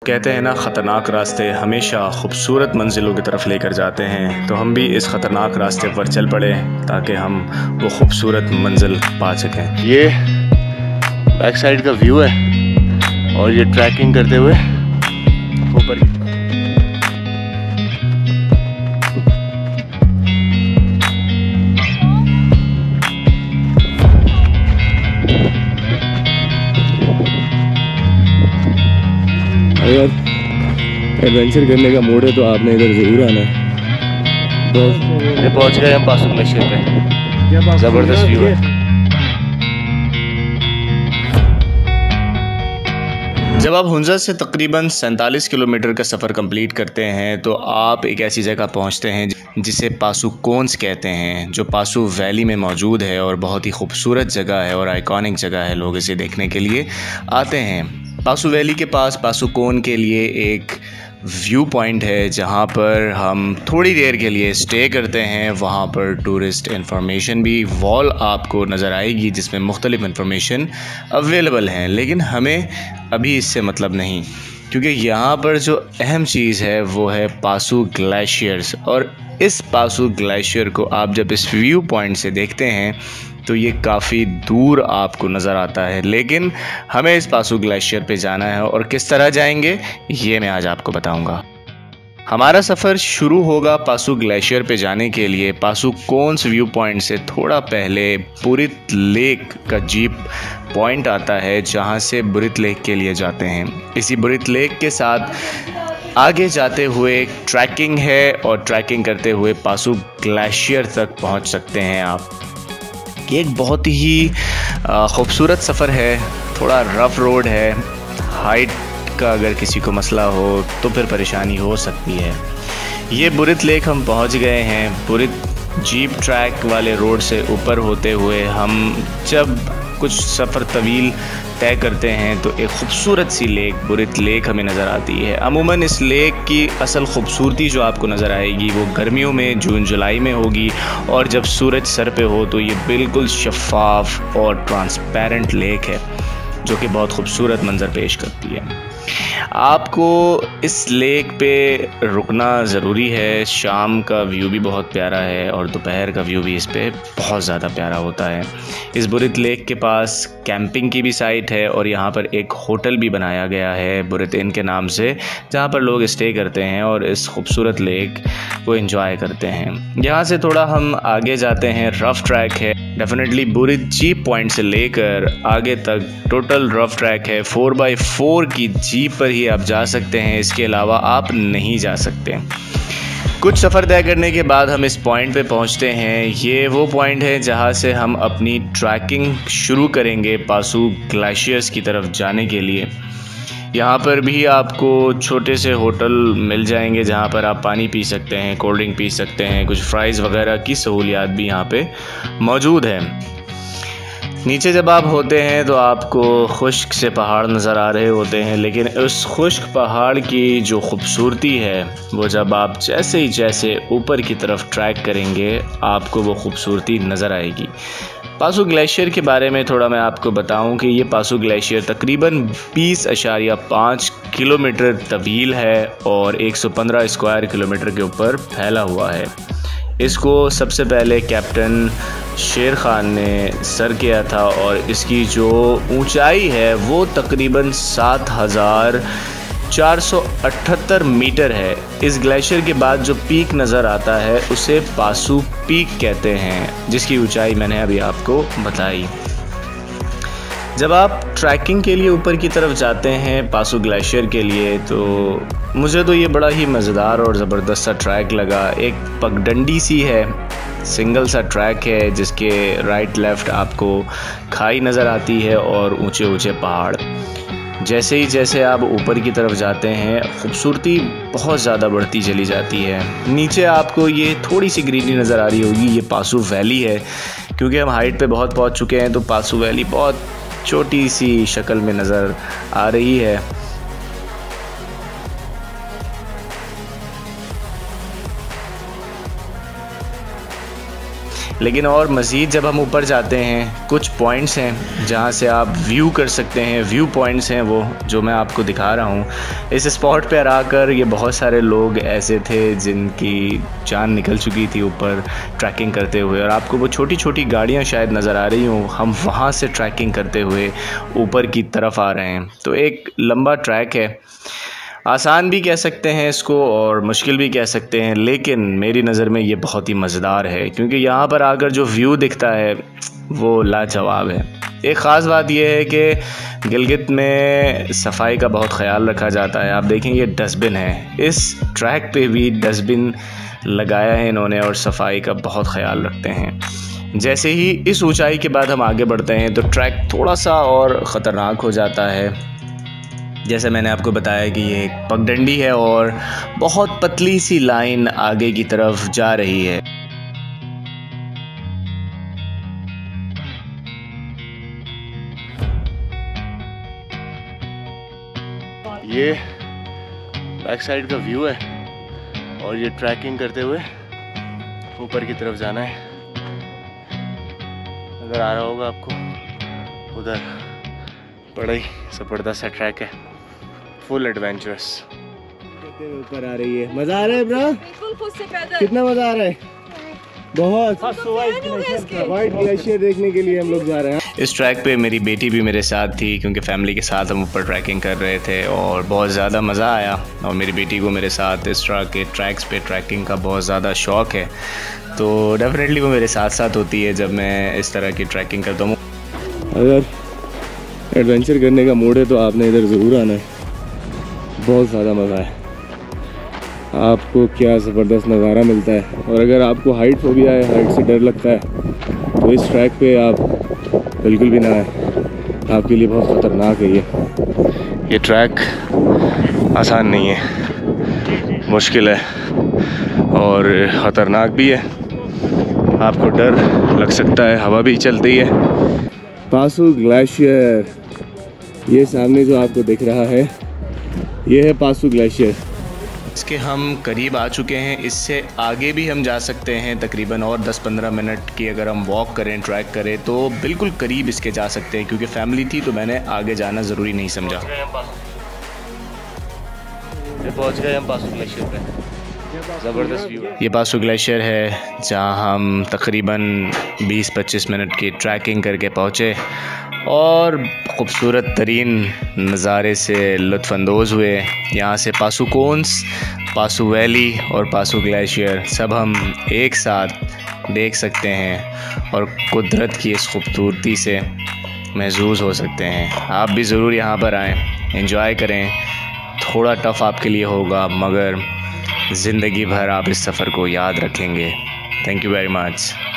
कहते हैं ना, ख़तरनाक रास्ते हमेशा खूबसूरत मंजिलों की तरफ लेकर जाते हैं। तो हम भी इस ख़तरनाक रास्ते पर चल पड़े ताकि हम वो खूबसूरत मंजिल पा सकें। ये बैक साइड का व्यू है और ये ट्रैकिंग करते हुए ऊपर अगर एडवेंचर करने का मूड है तो आपने इधर ज़रूर आना है। ये पहुंच गए हम पासु ग्लेशियर पे। ज़बरदस्त व्यू है। जब आप हुंजा से तकरीबन 47 किलोमीटर का सफ़र कंप्लीट करते हैं तो आप एक ऐसी जगह पहुंचते हैं जिसे पासु कोन्स कहते हैं, जो पासु वैली में मौजूद है और बहुत ही खूबसूरत जगह है और आइकॉनिक जगह है। लोग इसे देखने के लिए आते हैं। पासु वैली के पास पासु कोन के लिए एक व्यू पॉइंट है जहाँ पर हम थोड़ी देर के लिए स्टे करते हैं। वहाँ पर टूरिस्ट इन्फॉर्मेशन भी वॉल आपको नज़र आएगी जिसमें मुख्तलिफ़ इन्फॉर्मेशन अवेलेबल हैं, लेकिन हमें अभी इससे मतलब नहीं, क्योंकि यहाँ पर जो अहम चीज़ है वो है पासु ग्लेशियर्स। और इस पासु ग्लेशियर को आप जब इस व्यू पॉइंट से देखते हैं तो ये काफ़ी दूर आपको नज़र आता है, लेकिन हमें इस पासु ग्लेशियर पे जाना है और किस तरह जाएंगे ये मैं आज आपको बताऊंगा। हमारा सफ़र शुरू होगा पासु ग्लेशियर पे जाने के लिए पासु कोन्स व्यू पॉइंट से थोड़ा पहले बुरित लेक का जीप पॉइंट आता है, जहाँ से बुरित लेक के लिए जाते हैं। इसी बुरित लेक के साथ आगे जाते हुए ट्रैकिंग है और ट्रैकिंग करते हुए पासु ग्लेशियर तक पहुँच सकते हैं आप। ये एक बहुत ही खूबसूरत सफ़र है, थोड़ा रफ़ रोड है। हाइट का अगर किसी को मसला हो तो फिर परेशानी हो सकती है। ये बुरित लेक हम पहुंच गए हैं। बुरित जीप ट्रैक वाले रोड से ऊपर होते हुए हम जब कुछ सफ़र तवील तय करते हैं तो एक खूबसूरत सी लेक बुरित लेक हमें नज़र आती है। अमूमन इस लेक की असल खूबसूरती जो आपको नज़र आएगी वो गर्मियों में जून जुलाई में होगी, और जब सूरज सर पे हो तो ये बिल्कुल शफाफ और ट्रांसपेरेंट लेक है जो कि बहुत खूबसूरत मंज़र पेश करती है। आपको इस लेक पे रुकना ज़रूरी है। शाम का व्यू भी बहुत प्यारा है और दोपहर का व्यू भी इस पे बहुत ज़्यादा प्यारा होता है। इस बुरित लेक के पास कैंपिंग की भी साइट है और यहाँ पर एक होटल भी बनाया गया है बुरित इन के नाम से, जहाँ पर लोग स्टे करते हैं और इस खूबसूरत लेक को एंजॉय करते हैं। यहाँ से थोड़ा हम आगे जाते हैं, रफ़ ट्रैक है। डेफिनेटली बुरित जीप पॉइंट से लेकर आगे तक टोटल रफ़ ट्रैक है। 4x4 की जीप पर ही आप जा सकते हैं, इसके अलावा आप नहीं जा सकते। कुछ सफ़र तय करने के बाद हम इस पॉइंट पे पहुंचते हैं। ये वो पॉइंट है जहां से हम अपनी ट्रैकिंग शुरू करेंगे पासु ग्लेशियर्स की तरफ जाने के लिए। यहाँ पर भी आपको छोटे से होटल मिल जाएंगे जहाँ पर आप पानी पी सकते हैं, कोल्ड ड्रिंक पी सकते हैं, कुछ फ्राइज़ वगैरह की सहूलियात भी यहाँ पे मौजूद है। नीचे जब आप होते हैं तो आपको खुश्क से पहाड़ नज़र आ रहे होते हैं, लेकिन उस खुश्क पहाड़ की जो खूबसूरती है वो जब आप जैसे ऊपर की तरफ ट्रैक करेंगे आपको वो खूबसूरती नज़र आएगी। पासु ग्लेशियर के बारे में थोड़ा मैं आपको बताऊं कि ये पासु ग्लेशियर तकरीबन 20.5 किलोमीटर तवील है और 115 स्क्वायर किलोमीटर के ऊपर फैला हुआ है। इसको सबसे पहले कैप्टन शेर ख़ान ने सर किया था और इसकी जो ऊंचाई है वो तकरीबन 7,478 मीटर है। इस ग्लेशियर के बाद जो पीक नज़र आता है उसे पासु पीक कहते हैं, जिसकी ऊंचाई मैंने अभी आपको बताई। जब आप ट्रैकिंग के लिए ऊपर की तरफ जाते हैं पासु ग्लेशियर के लिए, तो मुझे तो ये बड़ा ही मज़ेदार और ज़बरदस्त सा ट्रैक लगा। एक पगडंडी सी है, सिंगल सा ट्रैक है जिसके राइट लेफ़्ट आपको खाई नज़र आती है और ऊंचे ऊंचे पहाड़। जैसे आप ऊपर की तरफ जाते हैं खूबसूरती बहुत ज़्यादा बढ़ती चली जाती है। नीचे आपको ये थोड़ी सी ग्रीनरी नज़र आ रही होगी, ये पासु वैली है। क्योंकि हम हाइट पे बहुत पहुंच चुके हैं तो पासु वैली बहुत छोटी सी शक्ल में नज़र आ रही है। लेकिन और मज़ीद जब हम ऊपर जाते हैं कुछ पॉइंट्स हैं जहाँ से आप व्यू कर सकते हैं, व्यू पॉइंट्स हैं वो जो मैं आपको दिखा रहा हूँ। इस स्पॉट पर आकर ये बहुत सारे लोग ऐसे थे जिनकी जान निकल चुकी थी ऊपर ट्रैकिंग करते हुए, और आपको वो छोटी छोटी गाड़ियाँ शायद नज़र आ रही हों, हम वहाँ से ट्रैकिंग करते हुए ऊपर की तरफ आ रहे हैं। तो एक लंबा ट्रैक है, आसान भी कह सकते हैं इसको और मुश्किल भी कह सकते हैं, लेकिन मेरी नज़र में ये बहुत ही मज़ेदार है क्योंकि यहाँ पर आकर जो व्यू दिखता है वो लाजवाब है। एक ख़ास बात यह है कि गिलगित में सफाई का बहुत ख्याल रखा जाता है। आप देखें ये डस्टबिन है, इस ट्रैक पे भी डस्टबिन लगाया है इन्होंने और सफाई का बहुत ख्याल रखते हैं। जैसे ही इस ऊंचाई के बाद हम आगे बढ़ते हैं तो ट्रैक थोड़ा सा और ख़तरनाक हो जाता है। जैसे मैंने आपको बताया कि ये एक पगडंडी है और बहुत पतली सी लाइन आगे की तरफ जा रही है। ये बैक साइड का व्यू है और ये ट्रैकिंग करते हुए ऊपर की तरफ जाना है। अगर आ रहा होगा आपको, उधर बड़ा ही ज़बरदस्त सा ट्रैक है, फुल एडवेंचरस। ऊपर आ रही है, मज़ा आ रहा है ब्रो? बिल्कुल खुद से पैदल। कितना मज़ा आ रहा है? बहुत। व्हाइट ग्लेशियर देखने के लिए हम लोग जा रहे हैं। इस ट्रैक पे मेरी बेटी भी मेरे साथ थी क्योंकि फैमिली के साथ हम ऊपर ट्रैकिंग कर रहे थे और बहुत ज़्यादा मज़ा आया। और मेरी बेटी को मेरे साथ इस तरह के ट्रैक्स पे ट्रैकिंग का बहुत ज़्यादा शौक़ है, तो डेफिनेटली वो मेरे साथ साथ होती है जब मैं इस तरह की ट्रैकिंग करता हूँ। अगर एडवेंचर करने का मूड है तो आपने इधर ज़रूर आना है, बहुत ज़्यादा मज़ा है। आपको क्या ज़बरदस्त नज़ारा मिलता है। और अगर आपको हाइट फोबिया है, हाइट से डर लगता है, तो इस ट्रैक पे आप बिल्कुल भी ना आए, आपके लिए बहुत ख़तरनाक है। ये ट्रैक आसान नहीं है, मुश्किल है और ख़तरनाक भी है। आपको डर लग सकता है, हवा भी चलती है। पासू ग्लेशियर, ये सामने जो आपको दिख रहा है ये है पासू ग्लेशियर। इसके हम करीब आ चुके हैं, इससे आगे भी हम जा सकते हैं तकरीबन और 10-15 मिनट की अगर हम वॉक करें, ट्रैक करें तो बिल्कुल करीब इसके जा सकते हैं। क्योंकि फैमिली थी तो मैंने आगे जाना ज़रूरी नहीं समझा। पहुंच गए हम पासू ग्लेशियर पे, ज़बरदस्त व्यू है। ये पासू ग्लेशियर है जहाँ हम तकरीबन 20-25 मिनट की ट्रैकिंग करके पहुँचे और ख़ूबसूरत तरीन नज़ारे से लुत्फ़अंदोज़ हुए। यहाँ से पासू कोन्स, पासू वैली और पासू ग्लेशियर सब हम एक साथ देख सकते हैं और कुदरत की इस खूबसूरती से महसूस हो सकते हैं। आप भी ज़रूर यहाँ पर आएँ, एंजॉय करें। थोड़ा टफ़ आपके लिए होगा मगर ज़िंदगी भर आप इस सफ़र को याद रखेंगे। Thank you very much.